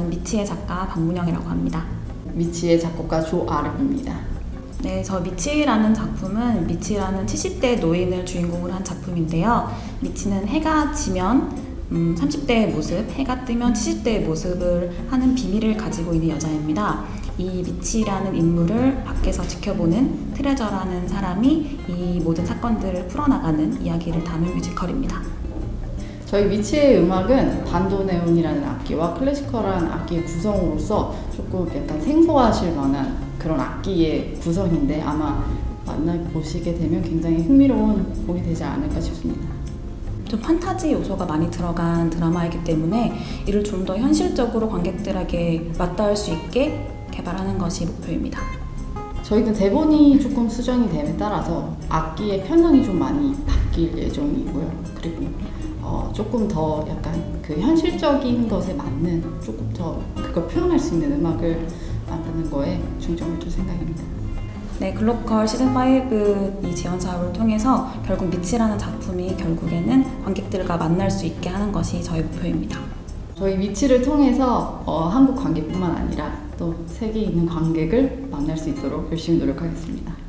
저는 미치의 작가 박문영이라고 합니다. 미치의 작곡가 조아름입니다. 네, 저 미치라는 작품은 미치라는 70대 노인을 주인공으로 한 작품인데요. 미치는 해가 지면 30대의 모습, 해가 뜨면 70대의 모습을 하는 비밀을 가지고 있는 여자입니다. 이 미치라는 인물을 밖에서 지켜보는 트레저라는 사람이 이 모든 사건들을 풀어나가는 이야기를 담은 뮤지컬입니다. 저희 미치의 음악은 반도네온이라는 악기와 클래시컬한 악기의 구성으로서 조금 약간 생소하실 만한 그런 악기의 구성인데 아마 만나보시게 되면 굉장히 흥미로운 곡이 되지 않을까 싶습니다. 좀 판타지 요소가 많이 들어간 드라마이기 때문에 이를 좀 더 현실적으로 관객들에게 맞닿을 수 있게 개발하는 것이 목표입니다. 저희는 대본이 조금 수정이 됨에 따라서 악기의 편향이 좀 많이 바뀔 예정이고요. 그리고 조금 더 약간 그 현실적인 것에 맞는 조금 더 그걸 표현할 수 있는 음악을 만드는 거에 중점을 둘 생각입니다. 네, 글로컬 시즌5 이 지원 사업을 통해서 결국 미치라는 작품이 결국에는 관객들과 만날 수 있게 하는 것이 저희 목표입니다. 저희 미치를 통해서 한국 관객뿐만 아니라 또 세계에 있는 관객을 만날 수 있도록 열심히 노력하겠습니다.